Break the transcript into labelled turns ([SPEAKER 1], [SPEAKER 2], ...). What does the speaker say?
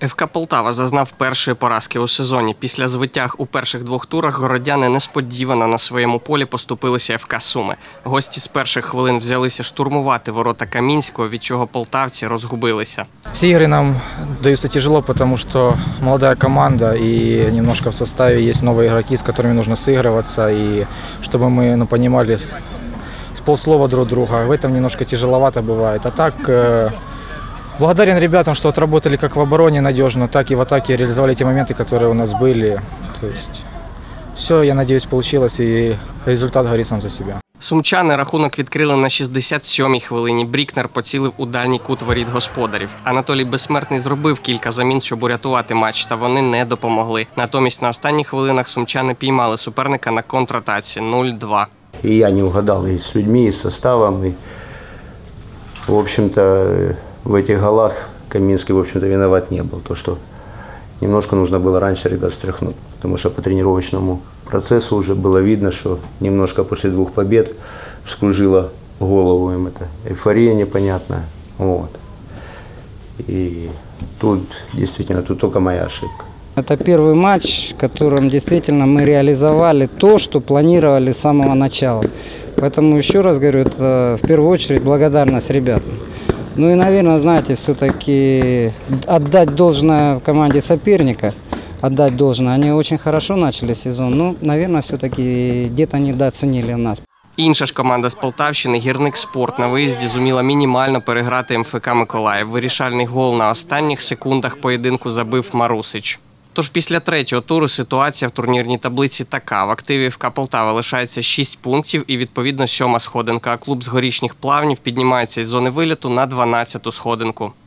[SPEAKER 1] ФК «Полтава» зазнав першої поразки у сезоні. Після звитяг у перших двох турах городяни несподівано на своєму полі поступилися ФК «Суми». Гості з перших хвилин взялися штурмувати ворота Камінського, від чого полтавці розгубилися.
[SPEAKER 2] Все игры нам даются тяжело, потому что молодая команда и немножко в составе есть новые игроки, с которыми нужно сыгрываться, и чтобы мы понимали с полслова друг друга. В этом немножко тяжеловато бывает. А так, благодарен ребятам, что отработали как в обороне надежно, так и в атаке реализовали те моменты, которые у нас были. То есть все, я надеюсь, получилось, и результат говорит сам за себя.
[SPEAKER 1] Сумчани рахунок відкрили на 67-й хвилині. Брікнер поцілив у дальній кут воріт господарів. Анатолій Безсмертний зробив кілька замін, щоб урятувати матч, та вони не допомогли. Натомість на останніх хвилинах сумчани піймали суперника на контратаці 0-2.
[SPEAKER 3] И я не угадал и с людьми, и с составом. И, в общем-то, в этих голах Каминский, в общем-то, виноват не был. То, что немножко нужно было раньше ребят встряхнуть. Потому что по тренировочному процессу уже было видно, что немножко после двух побед вскружило голову им это. Эйфория непонятная. Вот. И тут, действительно, тут только моя ошибка.
[SPEAKER 4] Это первый матч, в котором действительно мы реализовали то, что планировали с самого начала. Поэтому еще раз говорю, это в первую очередь благодарность ребятам. Ну и, наверное, знаете, все-таки отдать должное команде соперника, отдать должное. Они очень хорошо начали сезон, но, наверное, все-таки где-то недооценили нас.
[SPEAKER 1] Інша ж команда з Полтавщини «Гірник Спорт» на виїзді зуміла мінімально переграти МФК «Миколаїв». Вирішальний гол на останніх секундах поєдинку забив Марусич. Тож після третього туру ситуація в турнірній таблиці така. В активі ФК «Полтава» лишається 6 пунктів і, відповідно, 7-ма сходинка. А клуб з Горішніх Плавнів піднімається із зони виліту на 12-ту сходинку.